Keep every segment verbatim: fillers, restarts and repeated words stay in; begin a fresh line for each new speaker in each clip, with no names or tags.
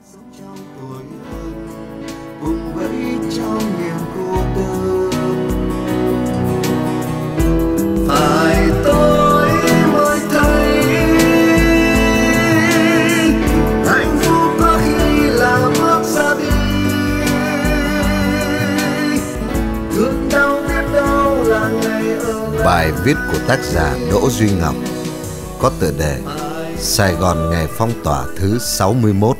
Cùng với trong niềm cô đơn, phải tôi mới thấy hạnh phúc có khi là bước ra đi, thương đau biết đâu là ngày ở lại.
Bài viết của tác giả Đỗ Duy Ngọc có tựa đề Sài Gòn ngày phong tỏa thứ sáu mươi mốt.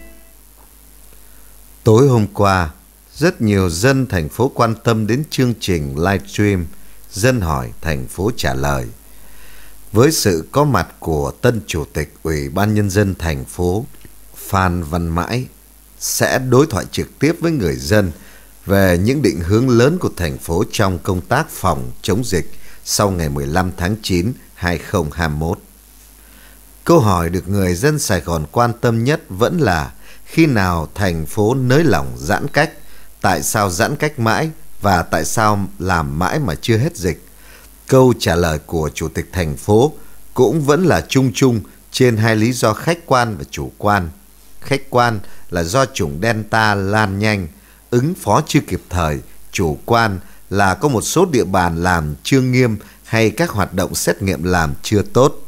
Tối hôm qua, rất nhiều dân thành phố quan tâm đến chương trình livestream Dân hỏi thành phố trả lời. Với sự có mặt của tân chủ tịch Ủy ban Nhân dân thành phố Phan Văn Mãi sẽ đối thoại trực tiếp với người dân về những định hướng lớn của thành phố trong công tác phòng chống dịch sau ngày mười lăm tháng chín năm hai nghìn không trăm hai mươi mốt. Câu hỏi được người dân Sài Gòn quan tâm nhất vẫn là khi nào thành phố nới lỏng giãn cách, tại sao giãn cách mãi và tại sao làm mãi mà chưa hết dịch. Câu trả lời của Chủ tịch thành phố cũng vẫn là chung chung trên hai lý do khách quan và chủ quan. Khách quan là do chủng Delta lan nhanh, ứng phó chưa kịp thời. Chủ quan là có một số địa bàn làm chưa nghiêm hay các hoạt động xét nghiệm làm chưa tốt.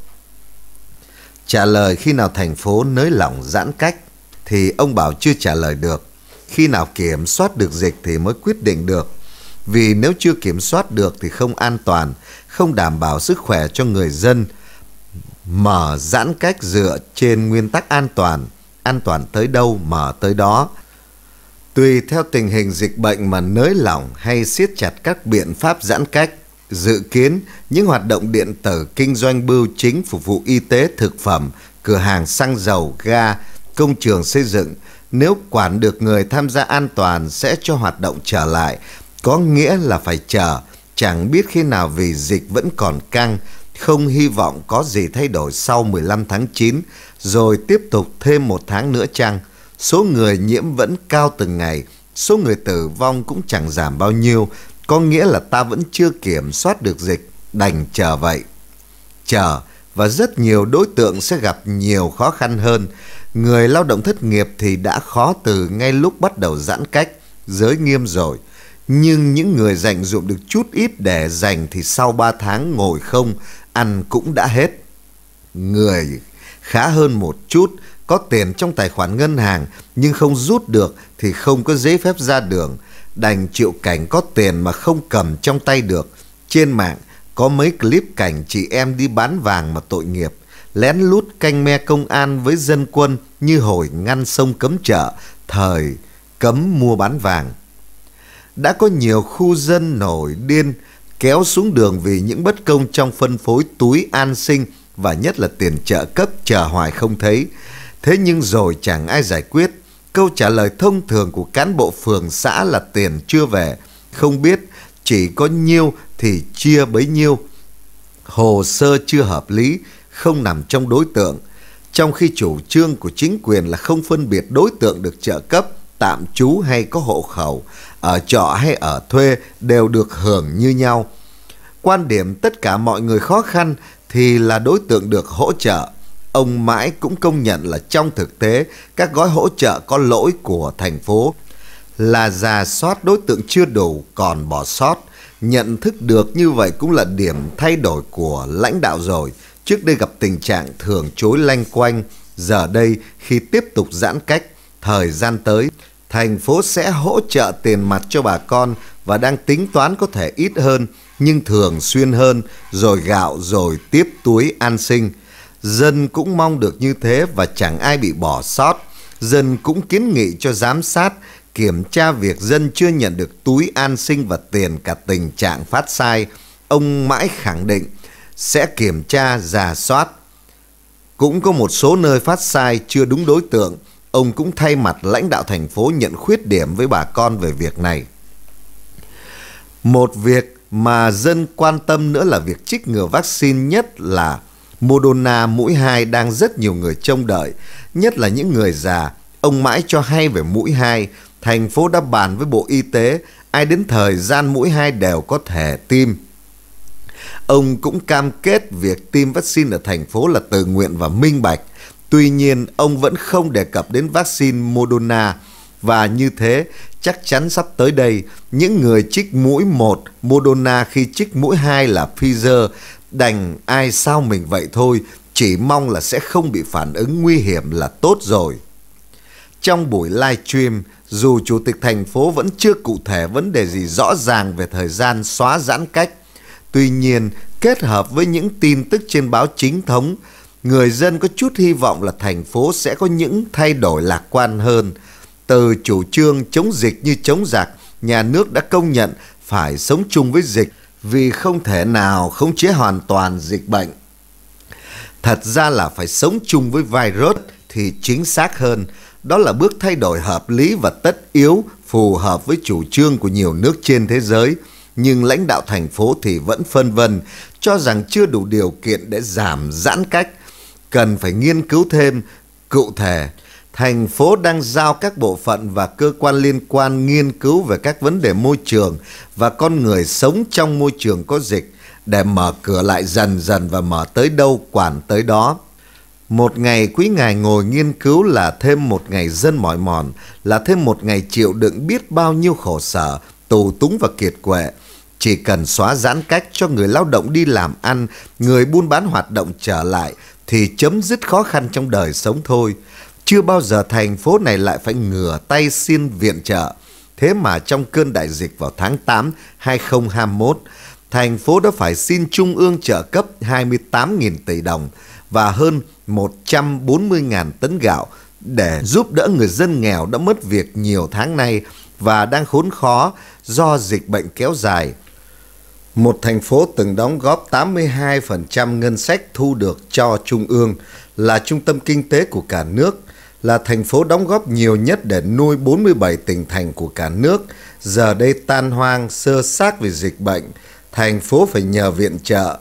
Trả lời khi nào thành phố nới lỏng giãn cách thì ông bảo chưa trả lời được. Khi nào kiểm soát được dịch thì mới quyết định được. Vì nếu chưa kiểm soát được thì không an toàn, không đảm bảo sức khỏe cho người dân. Mở giãn cách dựa trên nguyên tắc an toàn, an toàn tới đâu mở tới đó. Tùy theo tình hình dịch bệnh mà nới lỏng hay siết chặt các biện pháp giãn cách. Dự kiến những hoạt động điện tử kinh doanh bưu chính phục vụ y tế thực phẩm, cửa hàng xăng dầu, ga, công trường xây dựng, nếu quản được người tham gia an toàn sẽ cho hoạt động trở lại. Có nghĩa là phải chờ, chẳng biết khi nào vì dịch vẫn còn căng, không hy vọng có gì thay đổi sau mười lăm tháng chín, rồi tiếp tục thêm một tháng nữa chăng. Số người nhiễm vẫn cao từng ngày, số người tử vong cũng chẳng giảm bao nhiêu, có nghĩa là ta vẫn chưa kiểm soát được dịch, đành chờ vậy. Chờ, và rất nhiều đối tượng sẽ gặp nhiều khó khăn hơn. Người lao động thất nghiệp thì đã khó từ ngay lúc bắt đầu giãn cách, giới nghiêm rồi. Nhưng những người dành dụm được chút ít để dành thì sau ba tháng ngồi không, ăn cũng đã hết. Người khá hơn một chút, có tiền trong tài khoản ngân hàng nhưng không rút được thì không có giấy phép ra đường, đành chịu cảnh có tiền mà không cầm trong tay được. Trên mạng có mấy clip cảnh chị em đi bán vàng mà tội nghiệp, lén lút canh me công an với dân quân như hồi ngăn sông cấm chợ, thời cấm mua bán vàng. Đã có nhiều khu dân nổi điên kéo xuống đường vì những bất công trong phân phối túi an sinh và nhất là tiền trợ cấp chờ hoài không thấy. Thế nhưng rồi chẳng ai giải quyết. Câu trả lời thông thường của cán bộ phường xã là tiền chưa về, không biết, chỉ có nhiêu thì chia bấy nhiêu. Hồ sơ chưa hợp lý, không nằm trong đối tượng. Trong khi chủ trương của chính quyền là không phân biệt đối tượng được trợ cấp, tạm trú hay có hộ khẩu, ở trọ hay ở thuê đều được hưởng như nhau. Quan điểm tất cả mọi người khó khăn thì là đối tượng được hỗ trợ. Ông Mãi cũng công nhận là trong thực tế các gói hỗ trợ có lỗi của thành phố là rà soát đối tượng chưa đủ còn bỏ sót. Nhận thức được như vậy cũng là điểm thay đổi của lãnh đạo rồi. Trước đây gặp tình trạng thường chối loanh quanh, giờ đây khi tiếp tục giãn cách, thời gian tới, thành phố sẽ hỗ trợ tiền mặt cho bà con và đang tính toán có thể ít hơn nhưng thường xuyên hơn, rồi gạo rồi tiếp túi an sinh. Dân cũng mong được như thế và chẳng ai bị bỏ sót. Dân cũng kiến nghị cho giám sát, kiểm tra việc dân chưa nhận được túi an sinh và tiền cả tình trạng phát sai. Ông Mãi khẳng định sẽ kiểm tra, rà soát. Cũng có một số nơi phát sai chưa đúng đối tượng. Ông cũng thay mặt lãnh đạo thành phố nhận khuyết điểm với bà con về việc này. Một việc mà dân quan tâm nữa là việc trích ngừa vaccine, nhất là Moderna mũi hai đang rất nhiều người trông đợi, nhất là những người già. Ông Mãi cho hay về mũi hai, thành phố đã bàn với Bộ Y tế, ai đến thời gian mũi hai đều có thể tiêm. Ông cũng cam kết việc tiêm vaccine ở thành phố là tự nguyện và minh bạch. Tuy nhiên, ông vẫn không đề cập đến vaccine Moderna, và như thế chắc chắn sắp tới đây, những người trích mũi một Moderna khi trích mũi hai là Pfizer đành ai sao mình vậy thôi, chỉ mong là sẽ không bị phản ứng nguy hiểm là tốt rồi. Trong buổi livestream, dù Chủ tịch thành phố vẫn chưa cụ thể vấn đề gì rõ ràng về thời gian xóa giãn cách, tuy nhiên kết hợp với những tin tức trên báo chính thống, người dân có chút hy vọng là thành phố sẽ có những thay đổi lạc quan hơn. Từ chủ trương chống dịch như chống giặc, nhà nước đã công nhận phải sống chung với dịch vì không thể nào khống chế hoàn toàn dịch bệnh. Thật ra là phải sống chung với virus thì chính xác hơn. Đó là bước thay đổi hợp lý và tất yếu, phù hợp với chủ trương của nhiều nước trên thế giới. Nhưng lãnh đạo thành phố thì vẫn phân vân, cho rằng chưa đủ điều kiện để giảm giãn cách. Cần phải nghiên cứu thêm. Cụ thể, thành phố đang giao các bộ phận và cơ quan liên quan nghiên cứu về các vấn đề môi trường và con người sống trong môi trường có dịch để mở cửa lại dần dần và mở tới đâu quản tới đó. Một ngày quý ngài ngồi nghiên cứu là thêm một ngày dân mỏi mòn, là thêm một ngày chịu đựng biết bao nhiêu khổ sở, tù túng và kiệt quệ. Chỉ cần xóa giãn cách cho người lao động đi làm ăn, người buôn bán hoạt động trở lại thì chấm dứt khó khăn trong đời sống thôi. Chưa bao giờ thành phố này lại phải ngửa tay xin viện trợ. Thế mà trong cơn đại dịch vào tháng tám năm hai nghìn không trăm hai mươi mốt, thành phố đã phải xin Trung ương trợ cấp hai mươi tám nghìn tỷ đồng và hơn một trăm bốn mươi nghìn tấn gạo để giúp đỡ người dân nghèo đã mất việc nhiều tháng nay và đang khốn khó do dịch bệnh kéo dài. Một thành phố từng đóng góp tám mươi hai phần trăm ngân sách thu được cho Trung ương, là trung tâm kinh tế của cả nước, là thành phố đóng góp nhiều nhất để nuôi bốn mươi bảy tỉnh thành của cả nước, giờ đây tan hoang sơ xác vì dịch bệnh, thành phố phải nhờ viện trợ.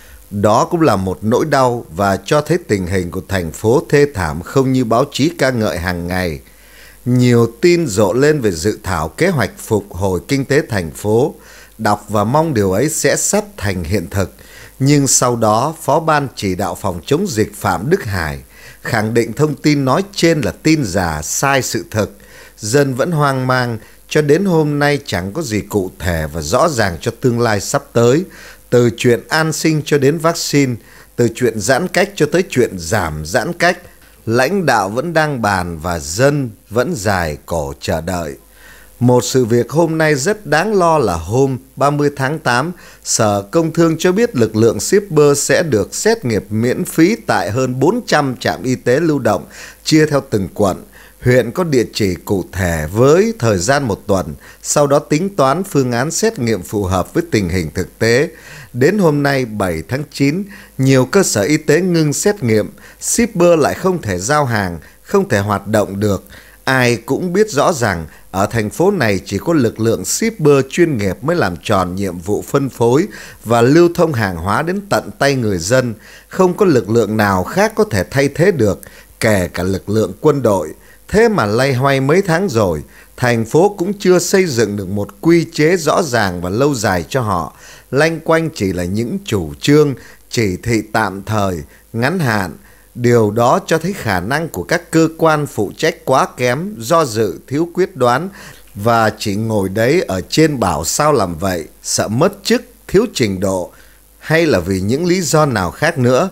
Đó cũng là một nỗi đau và cho thấy tình hình của thành phố thê thảm không như báo chí ca ngợi hàng ngày. Nhiều tin rộ lên về dự thảo kế hoạch phục hồi kinh tế thành phố, đọc và mong điều ấy sẽ sắp thành hiện thực. Nhưng sau đó, Phó Ban Chỉ đạo phòng chống dịch Phạm Đức Hải khẳng định thông tin nói trên là tin giả, sai sự thật. Dân vẫn hoang mang, cho đến hôm nay chẳng có gì cụ thể và rõ ràng cho tương lai sắp tới. Từ chuyện an sinh cho đến vaccine, từ chuyện giãn cách cho tới chuyện giảm giãn cách, lãnh đạo vẫn đang bàn và dân vẫn dài cổ chờ đợi. Một sự việc hôm nay rất đáng lo là hôm ba mươi tháng tám, Sở Công Thương cho biết lực lượng shipper sẽ được xét nghiệm miễn phí tại hơn bốn trăm trạm y tế lưu động, chia theo từng quận. Huyện có địa chỉ cụ thể với thời gian một tuần, sau đó tính toán phương án xét nghiệm phù hợp với tình hình thực tế. Đến hôm nay bảy tháng chín, nhiều cơ sở y tế ngưng xét nghiệm, shipper lại không thể giao hàng, không thể hoạt động được. Ai cũng biết rõ rằng ở thành phố này chỉ có lực lượng shipper chuyên nghiệp mới làm tròn nhiệm vụ phân phối và lưu thông hàng hóa đến tận tay người dân. Không có lực lượng nào khác có thể thay thế được, kể cả lực lượng quân đội. Thế mà loay hoay mấy tháng rồi, thành phố cũng chưa xây dựng được một quy chế rõ ràng và lâu dài cho họ. Loanh quanh chỉ là những chủ trương, chỉ thị tạm thời, ngắn hạn. Điều đó cho thấy khả năng của các cơ quan phụ trách quá kém, do dự, thiếu quyết đoán và chỉ ngồi đấy ở trên bảo sao làm vậy, sợ mất chức, thiếu trình độ hay là vì những lý do nào khác nữa.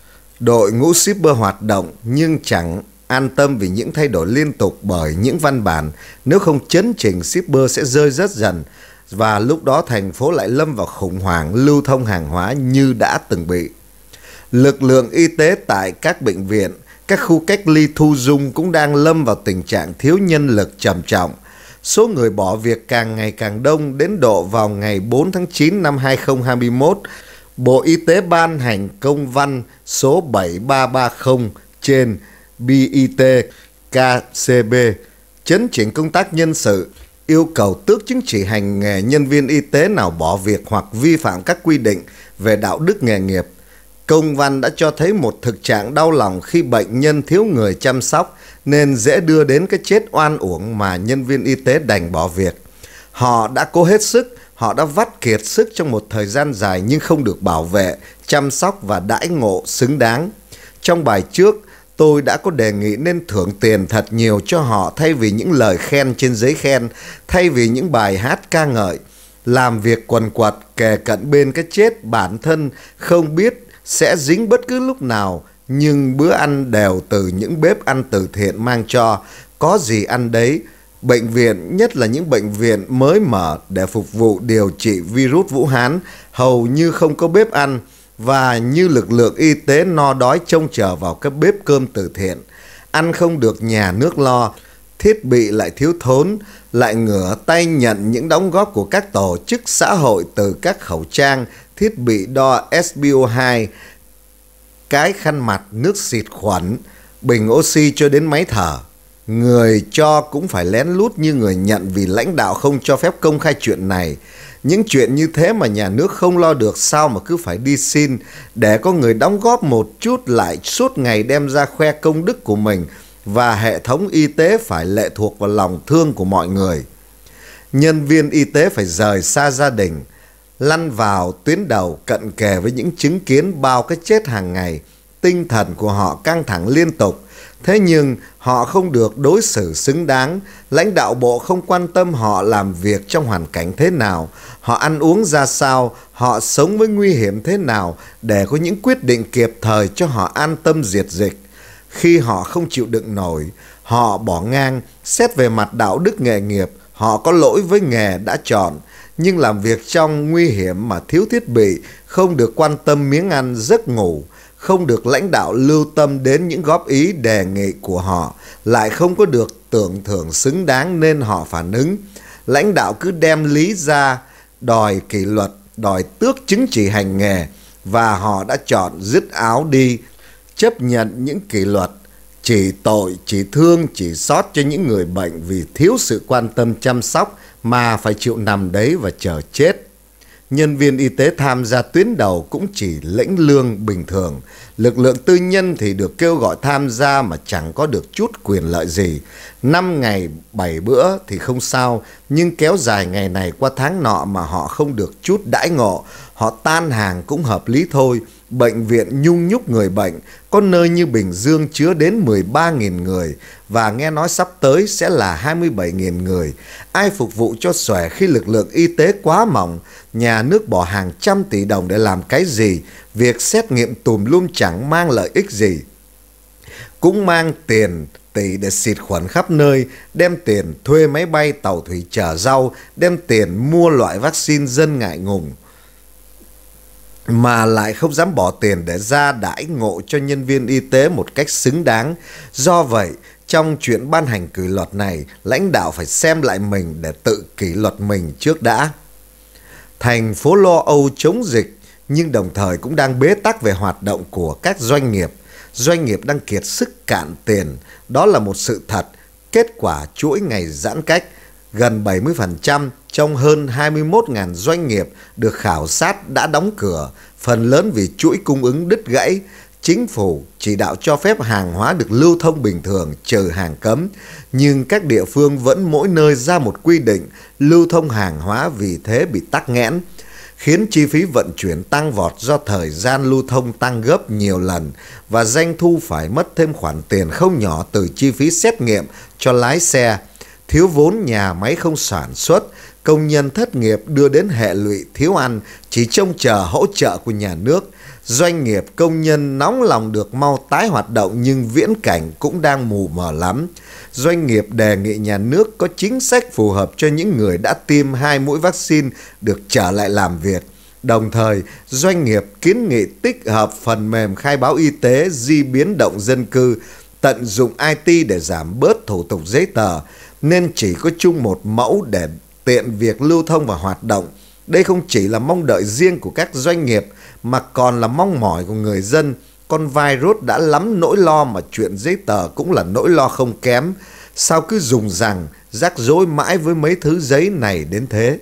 Đội ngũ shipper hoạt động nhưng chẳng an tâm vì những thay đổi liên tục bởi những văn bản. Nếu không chấn chỉnh, shipper sẽ rơi rất dần và lúc đó thành phố lại lâm vào khủng hoảng lưu thông hàng hóa như đã từng bị. Lực lượng y tế tại các bệnh viện, các khu cách ly thu dung cũng đang lâm vào tình trạng thiếu nhân lực trầm trọng. Số người bỏ việc càng ngày càng đông, đến độ vào ngày bốn tháng chín năm hai nghìn không trăm hai mươi mốt, Bộ Y tế ban hành công văn số bảy ba ba không trên B I T K C B chấn chỉnh công tác nhân sự, yêu cầu tước chứng chỉ hành nghề nhân viên y tế nào bỏ việc hoặc vi phạm các quy định về đạo đức nghề nghiệp. Công văn đã cho thấy một thực trạng đau lòng khi bệnh nhân thiếu người chăm sóc nên dễ đưa đến cái chết oan uổng mà nhân viên y tế đành bỏ việc. Họ đã cố hết sức, họ đã vắt kiệt sức trong một thời gian dài nhưng không được bảo vệ, chăm sóc và đãi ngộ xứng đáng. Trong bài trước, Tôi đã có đề nghị nên thưởng tiền thật nhiều cho họ thay vì những lời khen trên giấy khen, thay vì những bài hát ca ngợi. Làm việc quần quật kề cận bên cái chết, bản thân không biết sẽ dính bất cứ lúc nào, nhưng bữa ăn đều từ những bếp ăn từ thiện mang cho, có gì ăn đấy. Bệnh viện, nhất là những bệnh viện mới mở để phục vụ điều trị virus Vũ Hán, hầu như không có bếp ăn, và như lực lượng y tế no đói trông chờ vào các bếp cơm từ thiện. Ăn không được nhà nước lo, thiết bị lại thiếu thốn, lại ngửa tay nhận những đóng góp của các tổ chức xã hội, từ các khẩu trang, thiết bị đo S p O hai, cái khăn mặt, nước xịt khuẩn, bình oxy cho đến máy thở. Người cho cũng phải lén lút như người nhận, vì lãnh đạo không cho phép công khai chuyện này. Những chuyện như thế mà nhà nước không lo được, sao mà cứ phải đi xin, để có người đóng góp một chút lại suốt ngày đem ra khoe công đức của mình, và hệ thống y tế phải lệ thuộc vào lòng thương của mọi người. Nhân viên y tế phải rời xa gia đình, lăn vào tuyến đầu cận kề với những chứng kiến bao cái chết hàng ngày. Tinh thần của họ căng thẳng liên tục, thế nhưng họ không được đối xử xứng đáng. Lãnh đạo bộ không quan tâm họ làm việc trong hoàn cảnh thế nào, họ ăn uống ra sao, họ sống với nguy hiểm thế nào, để có những quyết định kịp thời cho họ an tâm diệt dịch. Khi họ không chịu đựng nổi, họ bỏ ngang. Xét về mặt đạo đức nghề nghiệp, họ có lỗi với nghề đã chọn, nhưng làm việc trong nguy hiểm mà thiếu thiết bị, không được quan tâm miếng ăn giấc ngủ, không được lãnh đạo lưu tâm đến những góp ý đề nghị của họ, lại không có được tưởng thưởng xứng đáng nên họ phản ứng. Lãnh đạo cứ đem lý ra đòi kỷ luật, đòi tước chứng chỉ hành nghề, và họ đã chọn dứt áo đi, chấp nhận những kỷ luật, chỉ tội, chỉ thương, chỉ xót cho những người bệnh vì thiếu sự quan tâm chăm sóc mà phải chịu nằm đấy và chờ chết. Nhân viên y tế tham gia tuyến đầu cũng chỉ lĩnh lương bình thường. Lực lượng tư nhân thì được kêu gọi tham gia mà chẳng có được chút quyền lợi gì. Năm ngày bảy bữa thì không sao, nhưng kéo dài ngày này qua tháng nọ mà họ không được chút đãi ngộ, họ tan hàng cũng hợp lý thôi. Bệnh viện nhung nhúc người bệnh, có nơi như Bình Dương chứa đến mười ba nghìn người, và nghe nói sắp tới sẽ là hai mươi bảy nghìn người. Ai phục vụ cho xòe khi lực lượng y tế quá mỏng? Nhà nước bỏ hàng trăm tỷ đồng để làm cái gì? Việc xét nghiệm tùm lum chẳng mang lợi ích gì, cũng mang tiền tỷ để xịt khuẩn khắp nơi, đem tiền thuê máy bay tàu thủy chở rau, đem tiền mua loại vaccine dân ngại ngùng, mà lại không dám bỏ tiền để ra đãi ngộ cho nhân viên y tế một cách xứng đáng. Do vậy, trong chuyện ban hành kỷ luật này, lãnh đạo phải xem lại mình để tự kỷ luật mình trước đã. Thành phố lo âu chống dịch, nhưng đồng thời cũng đang bế tắc về hoạt động của các doanh nghiệp. Doanh nghiệp đang kiệt sức cạn tiền, đó là một sự thật. Kết quả chuỗi ngày giãn cách, gần bảy mươi phần trăm trong hơn hai mươi mốt nghìn doanh nghiệp được khảo sát đã đóng cửa, phần lớn vì chuỗi cung ứng đứt gãy. Chính phủ chỉ đạo cho phép hàng hóa được lưu thông bình thường, trừ hàng cấm, nhưng các địa phương vẫn mỗi nơi ra một quy định lưu thông hàng hóa, vì thế bị tắc nghẽn, khiến chi phí vận chuyển tăng vọt do thời gian lưu thông tăng gấp nhiều lần, và doanh thu phải mất thêm khoản tiền không nhỏ từ chi phí xét nghiệm cho lái xe. Thiếu vốn, nhà máy không sản xuất, công nhân thất nghiệp đưa đến hệ lụy thiếu ăn, chỉ trông chờ hỗ trợ của nhà nước. Doanh nghiệp, công nhân nóng lòng được mau tái hoạt động, nhưng viễn cảnh cũng đang mù mờ lắm. Doanh nghiệp đề nghị nhà nước có chính sách phù hợp cho những người đã tiêm hai mũi vaccine được trở lại làm việc. Đồng thời, doanh nghiệp kiến nghị tích hợp phần mềm khai báo y tế, di biến động dân cư, tận dụng I T để giảm bớt thủ tục giấy tờ, nên chỉ có chung một mẫu để tiện việc lưu thông và hoạt động. Đây không chỉ là mong đợi riêng của các doanh nghiệp, mà còn là mong mỏi của người dân. Con virus đã lắm nỗi lo mà chuyện giấy tờ cũng là nỗi lo không kém. Sao cứ dùng rằng rắc rối mãi với mấy thứ giấy này đến thế?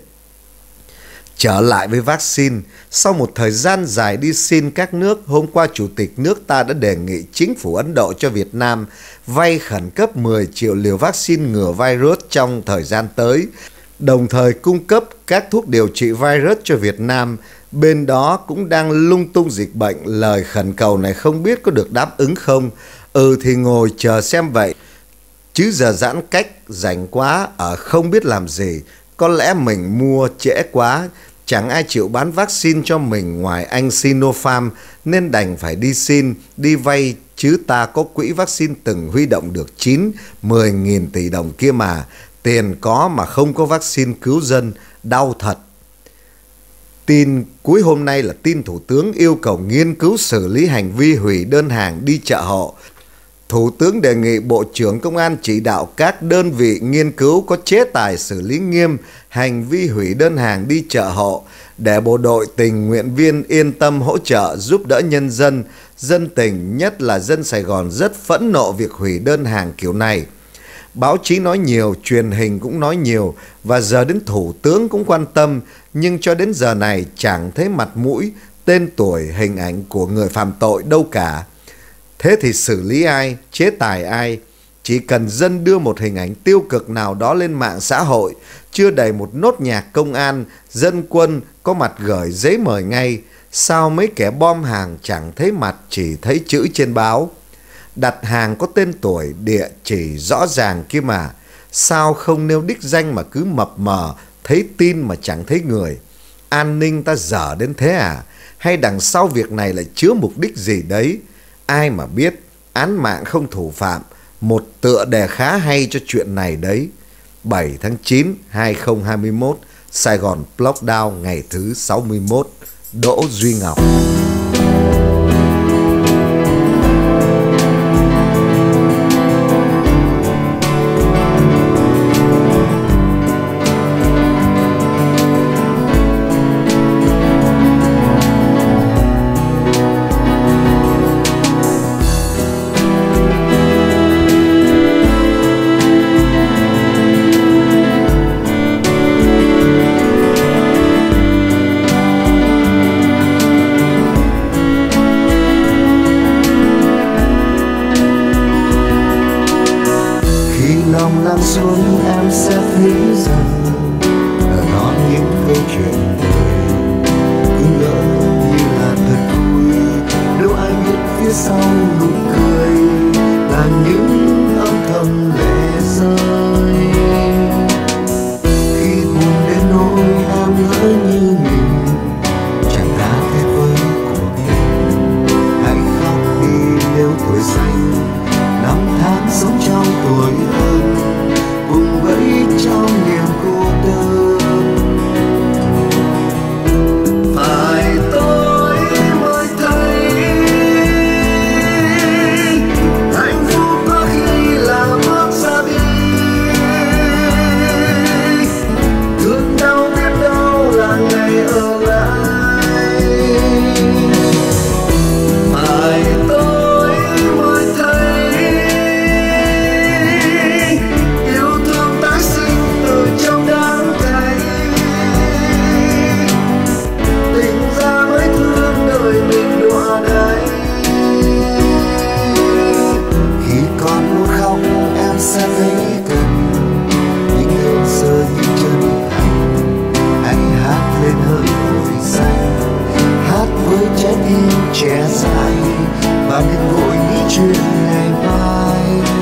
Trở lại với vaccine, sau một thời gian dài đi xin các nước, hôm qua Chủ tịch nước ta đã đề nghị chính phủ Ấn Độ cho Việt Nam vay khẩn cấp mười triệu liều vaccine ngừa virus trong thời gian tới, đồng thời cung cấp các thuốc điều trị virus cho Việt Nam. Bên đó cũng đang lung tung dịch bệnh, lời khẩn cầu này không biết có được đáp ứng không. Ừ thì ngồi chờ xem vậy. Chứ giờ giãn cách, rảnh quá, ở không biết làm gì. Có lẽ mình mua trễ quá, chẳng ai chịu bán vaccine cho mình ngoài anh Sinopharm, nên đành phải đi xin, đi vay, chứ ta có quỹ vaccine từng huy động được chín, mười nghìn tỷ đồng kia mà. Tiền có mà không có vaccine cứu dân, đau thật. Tin cuối hôm nay là tin Thủ tướng yêu cầu nghiên cứu xử lý hành vi hủy đơn hàng đi chợ hộ. Thủ tướng đề nghị Bộ trưởng Công an chỉ đạo các đơn vị nghiên cứu có chế tài xử lý nghiêm hành vi hủy đơn hàng đi chợ hộ để bộ đội tình nguyện viên yên tâm hỗ trợ giúp đỡ nhân dân. Dân tình, nhất là dân Sài Gòn, rất phẫn nộ việc hủy đơn hàng kiểu này. Báo chí nói nhiều, truyền hình cũng nói nhiều, và giờ đến Thủ tướng cũng quan tâm, nhưng cho đến giờ này chẳng thấy mặt mũi, tên tuổi, hình ảnh của người phạm tội đâu cả. Thế thì xử lý ai, chế tài ai? Chỉ cần dân đưa một hình ảnh tiêu cực nào đó lên mạng xã hội, chưa đầy một nốt nhạc công an, dân quân có mặt gửi giấy mời ngay. Sao mấy kẻ bom hàng chẳng thấy mặt, chỉ thấy chữ trên báo? Đặt hàng có tên tuổi, địa chỉ rõ ràng kia mà. Sao không nêu đích danh mà cứ mập mờ, thấy tin mà chẳng thấy người? An ninh ta dở đến thế à? Hay đằng sau việc này lại chứa mục đích gì đấy? Ai mà biết, án mạng không thủ phạm, một tựa đề khá hay cho chuyện này đấy. bảy tháng chín năm hai nghìn không trăm hai mươi mốt, Sài Gòn Lockdown ngày thứ sáu mươi mốt. Đỗ Duy Ngọc.
Lòng lắng xuống em sẽ thấy rằng ở đó những câu chuyện đời cứ ngỡ như là thật vui. Đâu ai biết phía sau nụ cười là những âm thầm lệ rơi. Khi buồn đến nỗi em ngỡ như mình chẳng đã thế với cuộc tình. Hãy khóc đi nếu tuổi xanh, năm tháng sống trong tuổi hơn, vùng vẫy trong niềm cô đơn. Phải tôi mới thấy hạnh phúc có khi là bước ra đi, thương đau biết đâu là ngày ở lại. Phải tôi mới thấy yêu thương tái sinh từ trong đắng cay, tình ra mới thương đời mình đọa đày. Khi còn muốn khóc em sẽ thấy cần những hương rơi những chân thành. Hãy hát lên hơi tuổi xanh, hát với trái tim trẻ dại, và đừng vội nghĩ chuyện ngày mai.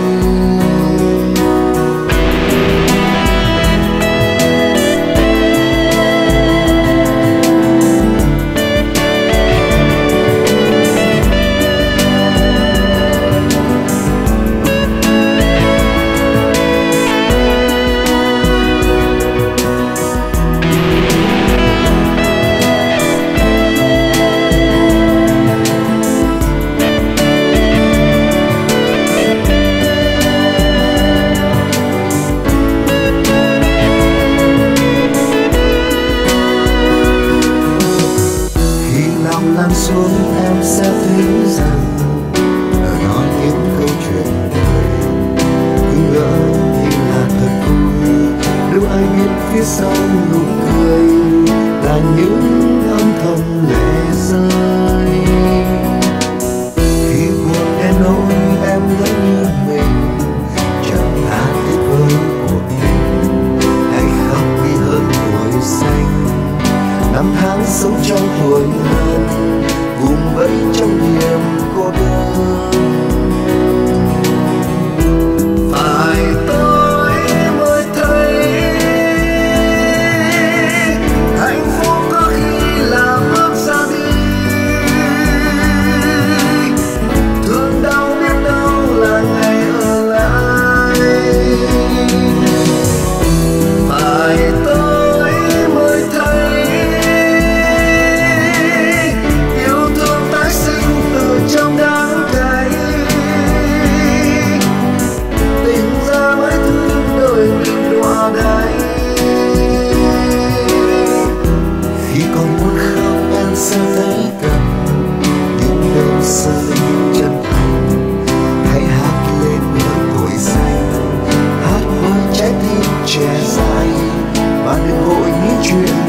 Lăn xuống em sẽ thấy rằng ở đó những câu chuyện đời cứ ngỡ như là thật vui. Đâu ai biết phía sau nụ cười là những âm thầm lệ rơi. Khi buồn đến nỗi em ngỡ như mình chẳng tha thiết với cuộc tình. Hãy khóc đi hơn tuổi xanh, năm tháng sống trong tuổi hơn, vùng vẫy trong niềm cô đơn. chuyện